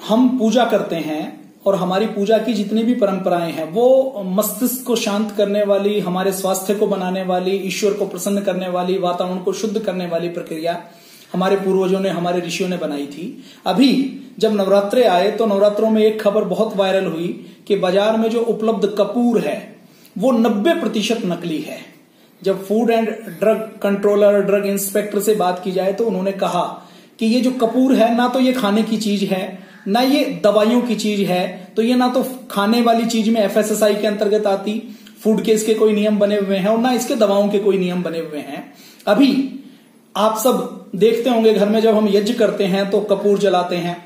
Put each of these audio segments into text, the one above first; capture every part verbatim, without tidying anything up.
हम पूजा करते हैं और हमारी पूजा की जितनी भी परंपराएं हैं वो मस्तिष्क को शांत करने वाली, हमारे स्वास्थ्य को बनाने वाली, ईश्वर को प्रसन्न करने वाली, वातावरण को शुद्ध करने वाली प्रक्रिया हमारे पूर्वजों ने, हमारे ऋषियों ने बनाई थी। अभी जब नवरात्रे आए तो नवरात्रों में एक खबर बहुत वायरल हुई कि बाजार में जो उपलब्ध कपूर है वो नब्बे प्रतिशत नकली है। जब food and drug controller, drug inspector से बात की जाए तो उन्होंने कहा कि ये जो कपूर है ना तो ये खाने की चीज है, ना ये दवाइयों की चीज है, तो ये ना तो खाने वाली चीज में एफ एस एस आई के अंतर्गत आती, फूड के इसके कोई नियम बने हुए हैं, और ना इसके दवाओं के कोई नियम बने हुए हैं। अभी आप सब देखते होंगे घर में जब हम यज्ञ करते हैं तो कपूर जलाते हैं,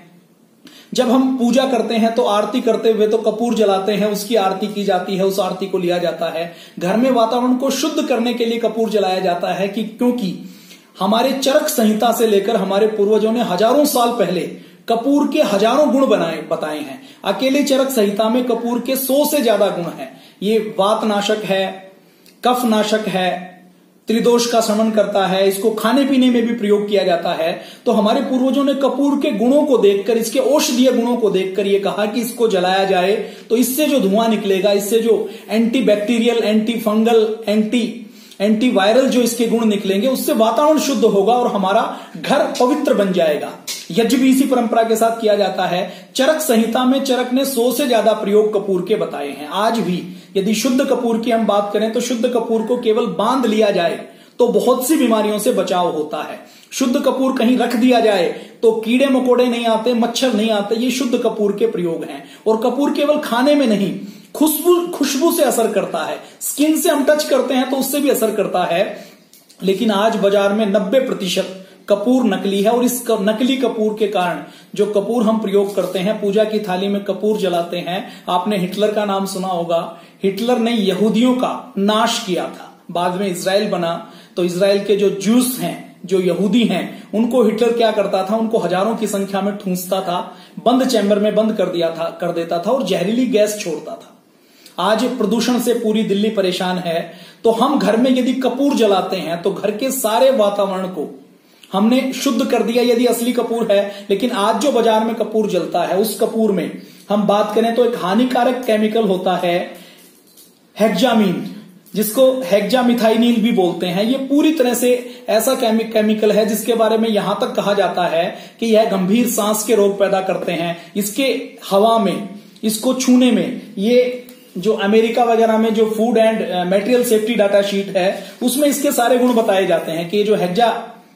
जब हम पूजा करते हैं तो आरती करते हुए तो कपूर जलाते हैं, उसकी आरती की जाती है, उस आरती को लिया जाता है। घर में वातावरण को शुद्ध करने के लिए कपूर जलाया जाता है कि क्योंकि हमारे चरक संहिता से लेकर हमारे पूर्वजों ने हजारों साल पहले कपूर के हजारों गुण बनाए बताए हैं। अकेले चरक संहिता में कपूर के सौ से ज्यादा गुण हैं। ये वात नाशक है, कफ नाशक है, त्रिदोष का शमन करता है, इसको खाने पीने में भी प्रयोग किया जाता है। तो हमारे पूर्वजों ने कपूर के गुणों को देखकर, इसके औषधीय गुणों को देखकर ये कहा कि इसको जलाया जाए तो इससे जो धुआं निकलेगा, इससे जो anti bacterial, anti fungal, anti antiviral जो इसके गुण निकलेंगे, उससे वातावरण शुद्ध होगा और हमारा घर पवित्र बन जाएगा। यज्ञ भी इसी परंपरा के साथ किया जाता है। चरक संहिता में चरक ने सौ से ज्यादा प्रयोग कपूर के बताए हैं। आज भी यदि शुद्ध कपूर की हम बात करें तो शुद्ध कपूर को केवल बांध लिया जाए तो बहुत सी बीमारियों से बचाव होता है। शुद्ध कपूर कहीं रख दिया जाए तो कीड़े मकोड़े नहीं आते, मच्छर नहीं आते। ये शुद्ध कपूर के प्रयोग हैं। और कपूर केवल खाने में नहीं, खुशबू खुशबू से असर करता है, स्किन से हम टच करते हैं तो उससे भी असर करता है। लेकिन आज बाजार में नब्बे प्रतिशत कपूर नकली है और इस नकली कपूर के कारण जो कपूर हम प्रयोग करते हैं, पूजा की थाली में कपूर जलाते हैं। आपने हिटलर का नाम सुना होगा। हिटलर ने यहूदियों का नाश किया था, बाद में इजराइल बना। तो इजराइल के जो जूस हैं, जो यहूदी हैं, उनको हिटलर क्या करता था, उनको हजारों की संख्या में ठूंसता था, बंद चैम्बर में बंद कर दिया था कर देता था और जहरीली गैस छोड़ता था। आज प्रदूषण से पूरी दिल्ली परेशान है। तो हम घर में यदि कपूर जलाते हैं तो घर के सारे वातावरण को हमने शुद्ध कर दिया, यदि असली कपूर है। लेकिन आज जो बाजार में कपूर जलता है, उस कपूर में हम बात करें तो एक हानिकारक केमिकल होता है हेक्सामीन, जिसको हेक्सामिथाइनिल भी बोलते हैं। ये पूरी तरह से ऐसा केमिकल है जिसके बारे में यहां तक कहा जाता है कि यह गंभीर सांस के रोग पैदा करते हैं। इसके हवा में, इसको छूने में, ये जो अमेरिका वगैरह में जो food and material safety data sheet है उसमें इसके सारे गुण बताए जाते हैं कि ये जो हेक्सा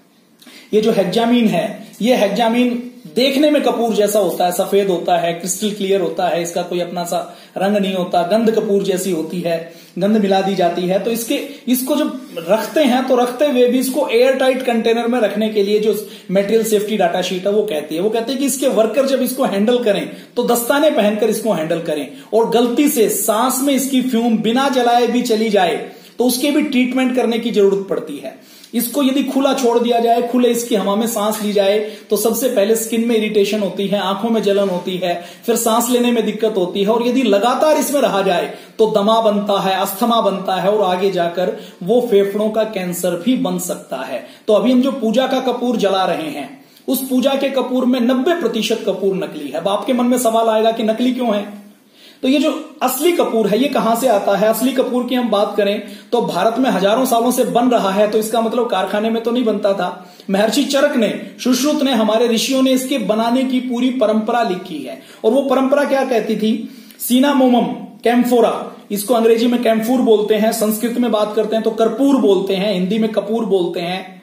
ये जो हेक्सामीन है, ये हेक्सामीन देखने में कपूर जैसा होता है, सफेद होता है, क्रिस्टल क्लियर होता है, इसका कोई अपना सा रंग नहीं होता, गंध कपूर जैसी होती है, गंध मिला दी जाती है। तो इसके इसको जब रखते हैं तो रखते हुए भी इसको एयर टाइट कंटेनर में रखने के लिए जो मटेरियल सेफ्टी डाटा शीट है वो कहती है वो कहते हैं कि इसके वर्कर जब इसको हैंडल करें तो दस्ताने पहनकर इसको हैंडल करें। और गलती से सांस में इसकी फ्यूम बिना जलाए भी चली जाए तो उसके भी ट्रीटमेंट करने की जरूरत पड़ती है। इसको यदि खुला छोड़ दिया जाए, खुले इसकी हवा में सांस ली जाए तो सबसे पहले स्किन में इरिटेशन होती है, आंखों में जलन होती है, फिर सांस लेने में दिक्कत होती है। और यदि लगातार इसमें रहा जाए तो दमा बनता है, अस्थमा बनता है और आगे जाकर वो फेफड़ों का कैंसर भी बन सकता है। तो अभी हम जो पूजा का कपूर जला रहे हैं, उस पूजा के कपूर में नब्बे प्रतिशत कपूर नकली है। अब आपके मन में सवाल आएगा कि नकली क्यों है? तो ये जो असली कपूर है ये कहां से आता है? असली कपूर की हम बात करें तो भारत में हजारों सालों से बन रहा है, तो इसका मतलब कारखाने में तो नहीं बनता था। महर्षि चरक ने, सुश्रुत ने, हमारे ऋषियों ने इसके बनाने की पूरी परंपरा लिखी है। और वो परंपरा क्या कहती थी? सिनामोमम कैम्फोरा, इसको अंग्रेजी में कैम्फूर बोलते हैं, संस्कृत में बात करते हैं तो कर्पूर बोलते हैं, हिंदी में कपूर बोलते हैं।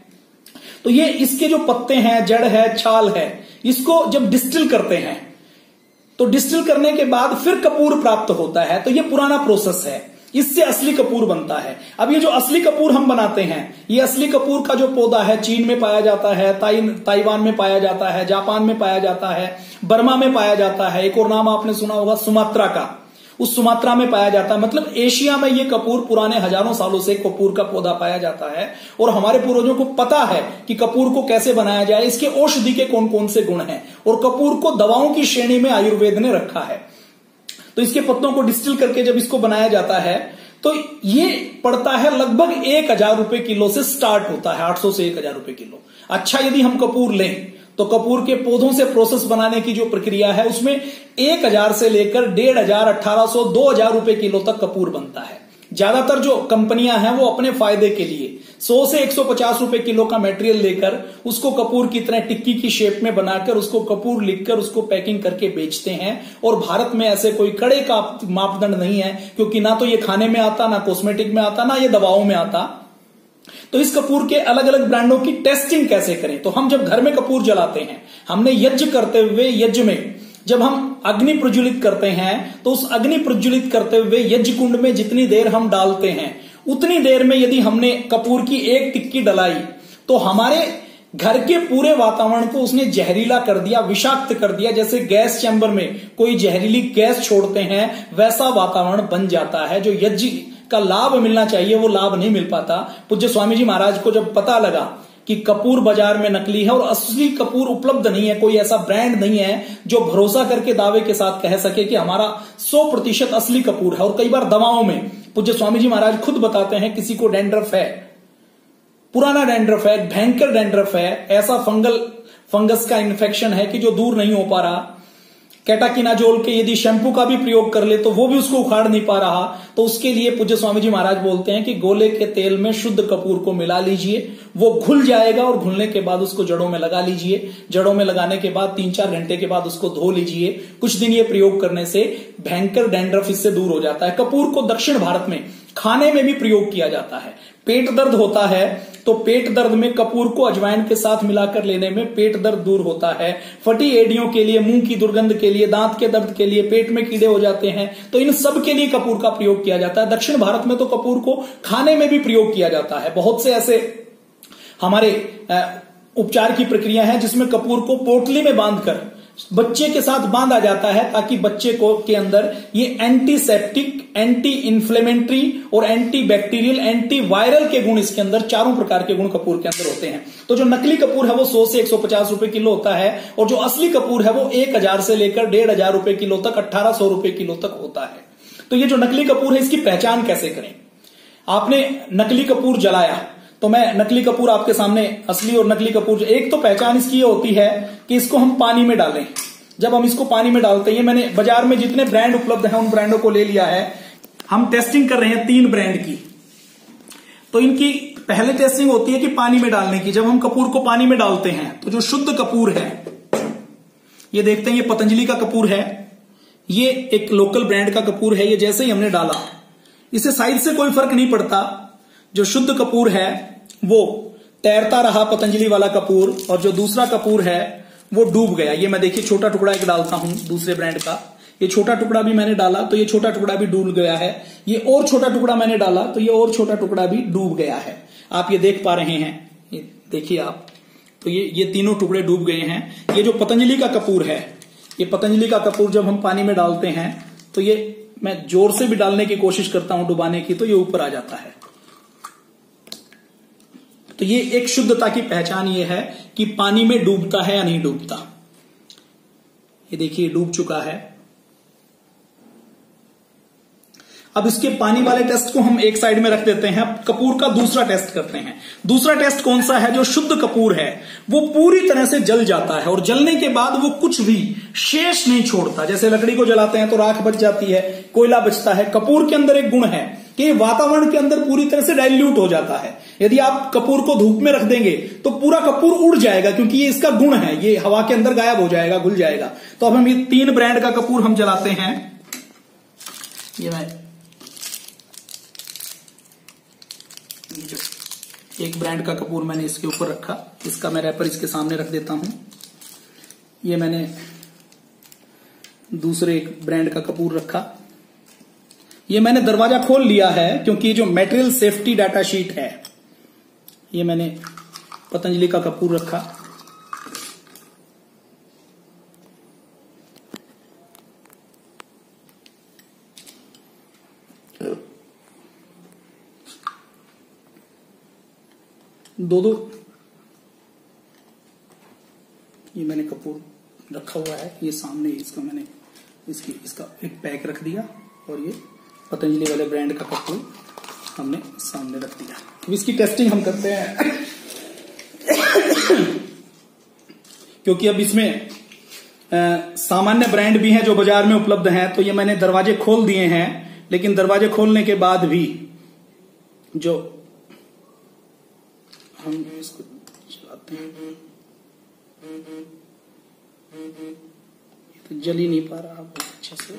तो ये इसके जो पत्ते हैं, जड़ है, छाल है, इसको जब डिस्टिल करते हैं तो डिस्टिल करने के बाद फिर कपूर प्राप्त होता है। तो ये पुराना प्रोसेस है, इससे असली कपूर बनता है। अब ये जो असली कपूर हम बनाते हैं, ये असली कपूर का जो पौधा है चीन में पाया जाता है, ताइ ताइवान में पाया जाता है, जापान में पाया जाता है, बर्मा में पाया जाता है। एक और नाम आपने सुना होगा सुमात्रा का, उस सुमात्रा में पाया जाता है। मतलब एशिया में ये कपूर पुराने हजारों सालों से कपूर का पौधा पाया जाता है। और हमारे पूर्वजों को पता है कि कपूर को कैसे बनाया जाए, इसके औषधि के कौन कौन से गुण हैं। और कपूर को दवाओं की श्रेणी में आयुर्वेद ने रखा है। तो इसके पत्तों को डिस्टिल करके जब इसको बनाया जाता है तो ये पड़ता है लगभग एक हजार रुपए किलो से स्टार्ट होता है, आठ सौ से एक हजार रुपए किलो। अच्छा यदि हम कपूर लें तो कपूर के पौधों से प्रोसेस बनाने की जो प्रक्रिया है उसमें एक हजार से लेकर डेढ़ हजार अठारह सौ दो हजार रुपए किलो तक कपूर बनता है। ज्यादातर जो कंपनियां हैं वो अपने फायदे के लिए सौ से एक सौ पचास रुपए किलो का मटेरियल लेकर उसको कपूर की तरह टिक्की की शेप में बनाकर उसको कपूर लिखकर उसको पैकिंग करके बेचते हैं। और भारत में ऐसे कोई कड़े का मापदंड नहीं है, क्योंकि ना तो ये खाने में आता, ना कॉस्मेटिक में आता, ना ये दवाओं में आता। तो इस कपूर के अलग अलग ब्रांडों की टेस्टिंग कैसे करें? तो हम जब घर में कपूर जलाते हैं, हमने यज्ञ करते हुए यज्ञ में जब हम अग्नि प्रज्वलित करते हैं तो उस अग्नि प्रज्वलित करते हुए यज्ञ कुंड में जितनी देर हम डालते हैं उतनी देर में यदि हमने कपूर की एक टिक्की डलाई तो हमारे घर के पूरे वातावरण को उसने जहरीला कर दिया, विषाक्त कर दिया। जैसे गैस चैम्बर में कोई जहरीली गैस छोड़ते हैं वैसा वातावरण बन जाता है। जो यज्ञ का लाभ मिलना चाहिए वो लाभ नहीं मिल पाता। पूज्य स्वामी जी महाराज को जब पता लगा कि कपूर बाजार में नकली है और असली कपूर उपलब्ध नहीं है, कोई ऐसा ब्रांड नहीं है जो भरोसा करके दावे के साथ कह सके कि हमारा सौ प्रतिशत असली कपूर है। और कई बार दवाओं में पूज्य स्वामी जी महाराज खुद बताते हैं किसी को डैंड्रफ है, पुराना डैंड्रफ है, भयंकर डैंड्रफ है, ऐसा फंगल फंगस का इन्फेक्शन है कि जो दूर नहीं हो पा रहा, कैटाकिनाजोल के यदि शैंपू का भी प्रयोग कर ले तो वो भी उसको उखाड़ नहीं पा रहा, तो उसके लिए पूज्य स्वामी जी महाराज बोलते हैं कि गोले के तेल में शुद्ध कपूर को मिला लीजिए, वो घुल जाएगा और घुलने के बाद उसको जड़ों में लगा लीजिए। जड़ों में लगाने के बाद तीन चार घंटे के बाद उसको धो लीजिए। कुछ दिन ये प्रयोग करने से भयंकर डैंड्रफ इससे दूर हो जाता है। कपूर को दक्षिण भारत में खाने में भी प्रयोग किया जाता है। पेट दर्द होता है तो पेट दर्द में कपूर को अजवाइन के साथ मिलाकर लेने में पेट दर्द दूर होता है। फटी एड़ियों के लिए, मुंह की दुर्गंध के लिए, दांत के दर्द के लिए, पेट में कीड़े हो जाते हैं, तो इन सब के लिए कपूर का प्रयोग किया जाता है। दक्षिण भारत में तो कपूर को खाने में भी प्रयोग किया जाता है। बहुत से ऐसे हमारे उपचार की प्रक्रिया है जिसमें कपूर को पोटली में बांधकर बच्चे के साथ बांधा जाता है ताकि बच्चे को के अंदर ये एंटीसेप्टिक, एंटी इन्फ्लेमेटरी और एंटी बैक्टीरियल, एंटी वायरल के गुण, इसके अंदर चारों प्रकार के गुण कपूर के अंदर होते हैं। तो जो नकली कपूर है वो सौ से एक सौ पचास रुपए किलो होता है और जो असली कपूर है वो एक हजार से लेकर डेढ़ हजार रुपए किलो तक, अट्ठारह सौ रुपए किलो तक होता है। तो ये जो नकली कपूर है इसकी पहचान कैसे करें? आपने नकली कपूर जलाया तो मैं नकली कपूर आपके सामने, असली और नकली कपूर, एक तो पहचान इसकी ये होती है कि इसको हम पानी में डालें। जब हम इसको पानी में डालते हैं, मैंने बाजार में जितने ब्रांड उपलब्ध हैं उन ब्रांडों को ले लिया है। हम टेस्टिंग कर रहे हैं तीन ब्रांड की। तो इनकी पहले टेस्टिंग होती है कि पानी में डालने की। जब हम कपूर को पानी में डालते हैं तो जो शुद्ध कपूर है, ये देखते हैं ये पतंजलि का कपूर है, ये एक लोकल ब्रांड का कपूर है। ये जैसे ही हमने डाला, इसे साइज से कोई फर्क नहीं पड़ता, जो शुद्ध कपूर है वो तैरता रहा, पतंजलि वाला कपूर, और जो दूसरा कपूर है वो डूब गया। ये मैं देखिए छोटा टुकड़ा एक डालता हूं दूसरे ब्रांड का, ये छोटा टुकड़ा भी मैंने डाला तो ये छोटा टुकड़ा भी डूब गया है। ये और छोटा टुकड़ा मैंने डाला तो ये और छोटा टुकड़ा भी डूब गया है। आप ये देख पा रहे हैं, ये देखिए आप, तो ये ये तीनों टुकड़े डूब गए हैं। ये जो पतंजलि का कपूर है, ये पतंजलि का कपूर जब हम पानी में डालते हैं तो ये, मैं जोर से भी डालने की कोशिश करता हूं डुबाने की, तो ये ऊपर आ जाता है। तो ये एक शुद्धता की पहचान ये है कि पानी में डूबता है या नहीं डूबता। ये देखिए डूब चुका है। अब इसके पानी वाले टेस्ट को हम एक साइड में रख देते हैं। अब कपूर का दूसरा टेस्ट करते हैं। दूसरा टेस्ट कौन सा है? जो शुद्ध कपूर है वो पूरी तरह से जल जाता है और जलने के बाद वो कुछ भी शेष नहीं छोड़ता। जैसे लकड़ी को जलाते हैं तो राख बच जाती है, कोयला बचता है। कपूर के अंदर एक गुण है कि वातावरण के अंदर पूरी तरह से डाइल्यूट हो जाता है। यदि आप कपूर को धूप में रख देंगे तो पूरा कपूर उड़ जाएगा, क्योंकि ये इसका गुण है, ये हवा के अंदर गायब हो जाएगा, घुल जाएगा। तो अब हम ये तीन ब्रांड का कपूर हम जलाते हैं। ये मैं ये जो एक ब्रांड का कपूर मैंने इसके ऊपर रखा, इसका मैं रैपर इसके सामने रख देता हूं। ये मैंने दूसरे एक ब्रांड का कपूर रखा। ये मैंने दरवाजा खोल लिया है क्योंकि जो मटेरियल सेफ्टी डाटा शीट है, ये मैंने पतंजलि का कपूर रखा। दो दो ये मैंने कपूर रखा हुआ है, ये सामने इसका मैंने इसकी इसका एक पैक रख दिया और ये पतंजलि वाले ब्रांड का कपूर हमने सामने रख दिया। अब इसकी टेस्टिंग हम करते हैं। क्योंकि अब इसमें सामान्य ब्रांड भी हैं जो बाजार में उपलब्ध हैं। तो ये मैंने दरवाजे खोल दिए हैं, लेकिन दरवाजे खोलने के बाद भी जो हम इसको चलाते हैं तो जल ही नहीं पा रहा अच्छे से।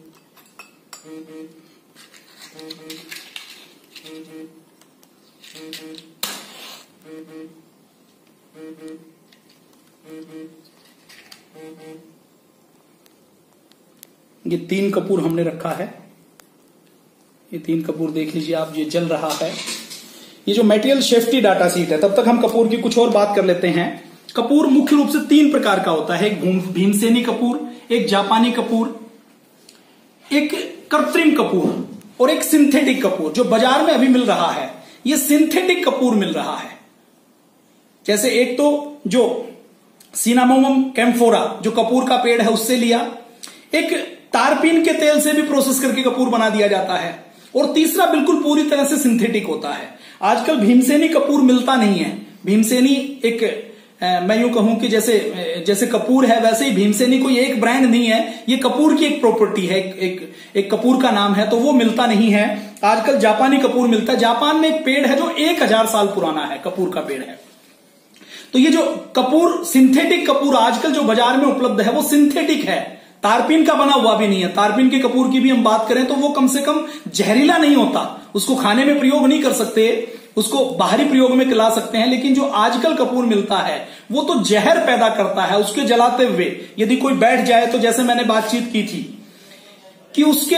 ये तीन कपूर हमने रखा है, ये तीन कपूर देख लीजिए आप, ये जल रहा है। ये जो मटेरियल सेफ्टी डाटा शीट है, तब तक हम कपूर की कुछ और बात कर लेते हैं। कपूर मुख्य रूप से तीन प्रकार का होता है, एक भीमसेनी कपूर, एक जापानी कपूर, एक कृत्रिम कपूर और एक सिंथेटिक कपूर। जो बाजार में अभी मिल रहा है ये सिंथेटिक कपूर मिल रहा है। जैसे एक तो जो सिनामोमम कैम्फोरा जो कपूर का पेड़ है उससे लिया, एक टारपीन के तेल से भी प्रोसेस करके कपूर बना दिया जाता है, और तीसरा बिल्कुल पूरी तरह से सिंथेटिक होता है। आजकल भीमसेनी कपूर मिलता नहीं है। भीमसेनी एक मैं यूं कहूं कि जैसे जैसे कपूर है वैसे ही भीमसेनी कोई एक ब्रांड नहीं है, ये कपूर की एक प्रॉपर्टी है, एक, एक एक कपूर का नाम है, तो वो मिलता नहीं है। आजकल जापानी कपूर मिलता है। जापान में एक पेड़ है जो एक हजार साल पुराना है, कपूर का पेड़ है। तो ये जो कपूर सिंथेटिक कपूर आजकल जो बाजार में उपलब्ध है वो सिंथेटिक है, तारपीन का बना हुआ भी नहीं है। तारपीन के कपूर की भी हम बात करें तो वो कम से कम जहरीला नहीं होता, उसको खाने में प्रयोग नहीं कर सकते, उसको बाहरी प्रयोग में ला सकते हैं। लेकिन जो आजकल कपूर मिलता है वो तो जहर पैदा करता है। उसके जलाते हुए यदि कोई बैठ जाए तो जैसे मैंने बातचीत की थी कि उसके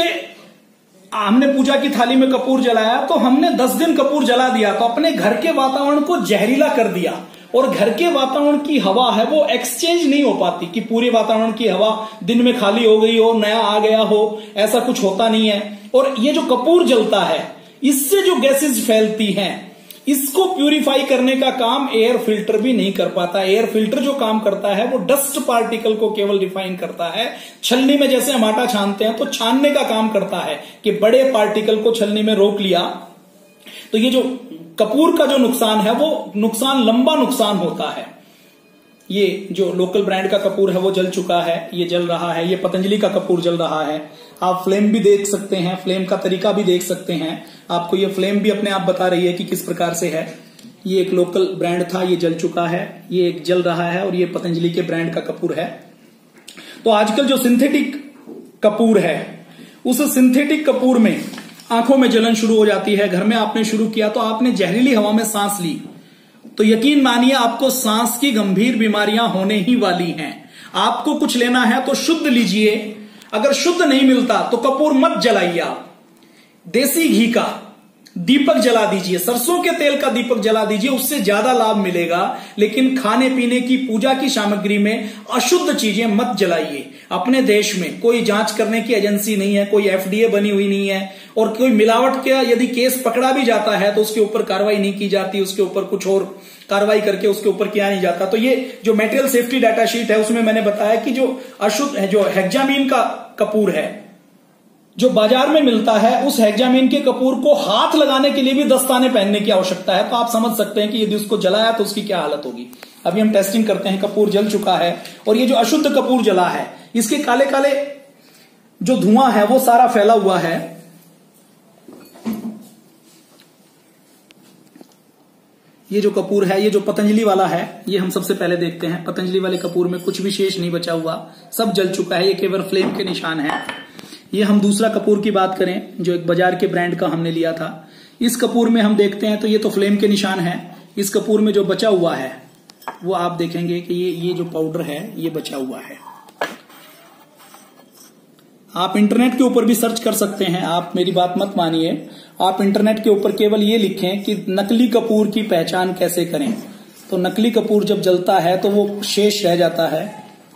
हमने पूजा की थाली में कपूर जलाया तो हमने दस दिन कपूर जला दिया तो अपने घर के वातावरण को जहरीला कर दिया, और घर के वातावरण की हवा है वो एक्सचेंज नहीं हो पाती कि पूरे वातावरण की हवा दिन में खाली हो गई हो, नया आ गया हो, ऐसा कुछ होता नहीं है। और ये जो कपूर जलता है इससे जो गैसेज फैलती हैं इसको प्यूरिफाई करने का काम एयर फिल्टर भी नहीं कर पाता। एयर फिल्टर जो काम करता है वो डस्ट पार्टिकल को केवल रिफाइन करता है। छलनी में जैसे हम आटा छानते हैं तो छानने का काम करता है कि बड़े पार्टिकल को छलनी में रोक लिया। तो ये जो कपूर का जो नुकसान है वो नुकसान लंबा नुकसान होता है। ये जो लोकल ब्रांड का कपूर है वो जल चुका है, ये जल रहा है। ये पतंजलि का कपूर जल रहा है। आप फ्लेम भी देख सकते हैं, फ्लेम का तरीका भी देख सकते हैं। आपको ये फ्लेम भी अपने आप बता रही है कि किस प्रकार से है। ये एक लोकल ब्रांड था, ये जल चुका है, ये एक जल रहा है, और ये पतंजलि के ब्रांड का कपूर है। तो आजकल जो सिंथेटिक कपूर है उस सिंथेटिक कपूर में आंखों में जलन शुरू हो जाती है। घर में आपने शुरू किया तो आपने जहरीली हवा में सांस ली तो यकीन मानिए आपको सांस की गंभीर बीमारियां होने ही वाली हैं। आपको कुछ लेना है तो शुद्ध लीजिए, अगर शुद्ध नहीं मिलता तो कपूर मत जलाइए। आप देसी घी का दीपक जला दीजिए, सरसों के तेल का दीपक जला दीजिए, उससे ज्यादा लाभ मिलेगा। लेकिन खाने पीने की पूजा की सामग्री में अशुद्ध चीजें मत जलाइए। अपने देश में कोई जांच करने की एजेंसी नहीं है, कोई एफडीए बनी हुई नहीं है, और कोई मिलावट का यदि केस पकड़ा भी जाता है तो उसके ऊपर कार्रवाई नहीं की जाती, उसके ऊपर कुछ और कार्रवाई करके उसके ऊपर किया नहीं जाता। तो ये जो मटेरियल सेफ्टी डाटा शीट है उसमें मैंने बताया कि जो अशुद्ध है, जो हेक्सामीन का कपूर है जो बाजार में मिलता है, उस हेक्सामीन के कपूर को हाथ लगाने के लिए भी दस्ताने पहनने की आवश्यकता है। तो आप समझ सकते हैं कि यदि उसको जलाया तो उसकी क्या हालत होगी। अभी हम टेस्टिंग करते हैं। कपूर जल चुका है, और ये जो अशुद्ध कपूर जला है इसके काले काले जो धुआं है वो सारा फैला हुआ है। ये जो कपूर है, ये जो पतंजलि वाला है, ये हम सबसे पहले देखते हैं। पतंजलि वाले कपूर में कुछ भी शेष नहीं बचा हुआ, सब जल चुका है। ये केवल फ्लेम के निशान है। ये हम दूसरा कपूर की बात करें जो एक बाजार के ब्रांड का हमने लिया था, इस कपूर में हम देखते हैं तो ये तो फ्लेम के निशान है। इस कपूर में जो बचा हुआ है वो आप देखेंगे कि ये ये जो पाउडर है ये बचा हुआ है। आप इंटरनेट के ऊपर भी सर्च कर सकते हैं, आप मेरी बात मत मानिए। आप इंटरनेट के ऊपर केवल ये लिखें कि नकली कपूर की पहचान कैसे करें, तो नकली कपूर जब जलता है तो वो शेष रह जाता है।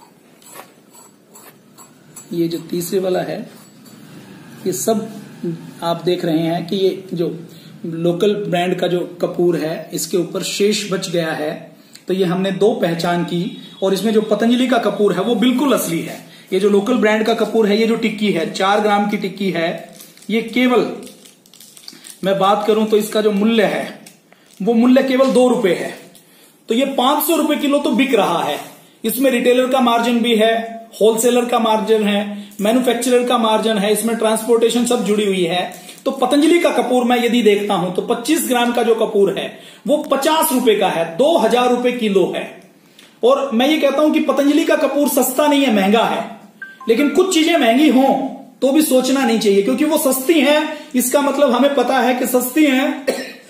ये जो तीसरे वाला है ये सब आप देख रहे हैं कि ये जो लोकल ब्रांड का जो कपूर है इसके ऊपर शेष बच गया है। तो ये हमने दो पहचान की, और इसमें जो पतंजलि का कपूर है वो बिल्कुल असली है। ये जो लोकल ब्रांड का कपूर है, ये जो टिक्की है चार ग्राम की टिक्की है, ये केवल मैं बात करूं तो इसका जो मूल्य है वो मूल्य केवल दो रुपए है। तो ये पांच सौ रुपए किलो तो बिक रहा है। इसमें रिटेलर का मार्जिन भी है, होलसेलर का मार्जिन है, मैन्युफैक्चरर का मार्जिन है, इसमें ट्रांसपोर्टेशन सब जुड़ी हुई है। तो पतंजलि का कपूर मैं यदि देखता हूं तो पच्चीस ग्राम का जो कपूर है वो पचास रुपए का है, दो हजार रुपए किलो है। और मैं ये कहता हूं कि पतंजलि का कपूर सस्ता नहीं है, महंगा है। लेकिन कुछ चीजें महंगी हों तो भी सोचना नहीं चाहिए, क्योंकि वो सस्ती हैं, इसका मतलब हमें पता है कि सस्ती हैं।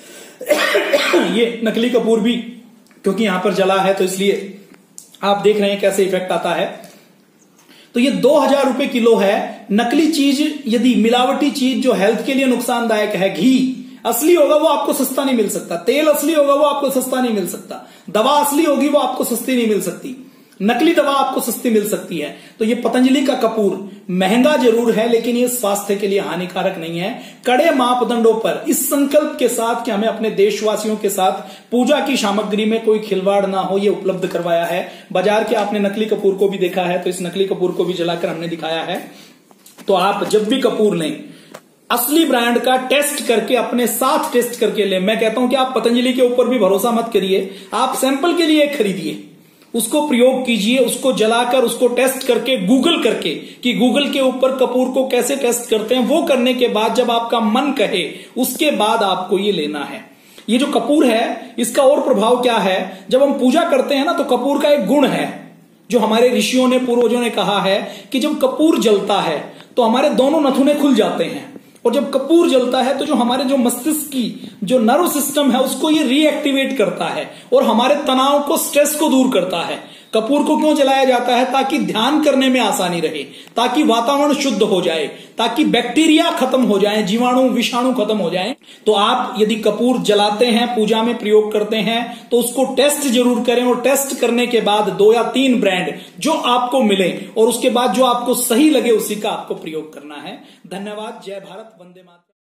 ये नकली कपूर भी, क्योंकि यहां पर जला है तो इसलिए आप देख रहे हैं कैसे इफेक्ट आता है। तो ये दो हजार रुपए किलो है। नकली चीज, यदि मिलावटी चीज जो हेल्थ के लिए नुकसानदायक है, घी असली होगा वो आपको सस्ता नहीं मिल सकता, तेल असली होगा वो आपको सस्ता नहीं मिल सकता, दवा असली होगी वो आपको सस्ती नहीं मिल सकती, नकली दवा आपको सस्ती मिल सकती है। तो ये पतंजलि का कपूर महंगा जरूर है, लेकिन ये स्वास्थ्य के लिए हानिकारक नहीं है। कड़े मापदंडों पर इस संकल्प के साथ कि हमें अपने देशवासियों के साथ पूजा की सामग्री में कोई खिलवाड़ ना हो, ये उपलब्ध करवाया है। बाजार के आपने नकली कपूर को भी देखा है, तो इस नकली कपूर को भी जलाकर हमने दिखाया है। तो आप जब भी कपूर लें, असली ब्रांड का टेस्ट करके अपने साथ टेस्ट करके लें। मैं कहता हूं कि आप पतंजलि के ऊपर भी भरोसा मत करिए, आप सैंपल के लिए खरीदिए, उसको प्रयोग कीजिए, उसको जलाकर उसको टेस्ट करके, गूगल करके कि गूगल के ऊपर कपूर को कैसे टेस्ट करते हैं, वो करने के बाद जब आपका मन कहे उसके बाद आपको ये लेना है। ये जो कपूर है इसका और प्रभाव क्या है, जब हम पूजा करते हैं ना तो कपूर का एक गुण है जो हमारे ऋषियों ने, पूर्वजों ने कहा है कि जब कपूर जलता है तो हमारे दोनों नथुने खुल जाते हैं। और जब कपूर जलता है तो जो हमारे जो मस्तिष्क की जो नर्व सिस्टम है उसको ये रीएक्टिवेट करता है और हमारे तनाव को, स्ट्रेस को दूर करता है। कपूर को क्यों जलाया जाता है? ताकि ध्यान करने में आसानी रहे, ताकि वातावरण शुद्ध हो जाए, ताकि बैक्टीरिया खत्म हो जाए, जीवाणु विषाणु खत्म हो जाए। तो आप यदि कपूर जलाते हैं, पूजा में प्रयोग करते हैं, तो उसको टेस्ट जरूर करें और टेस्ट करने के बाद दो या तीन ब्रांड जो आपको मिले और उसके बाद जो आपको सही लगे उसी का आपको प्रयोग करना है। धन्यवाद। जय भारत, वंदे मातरम।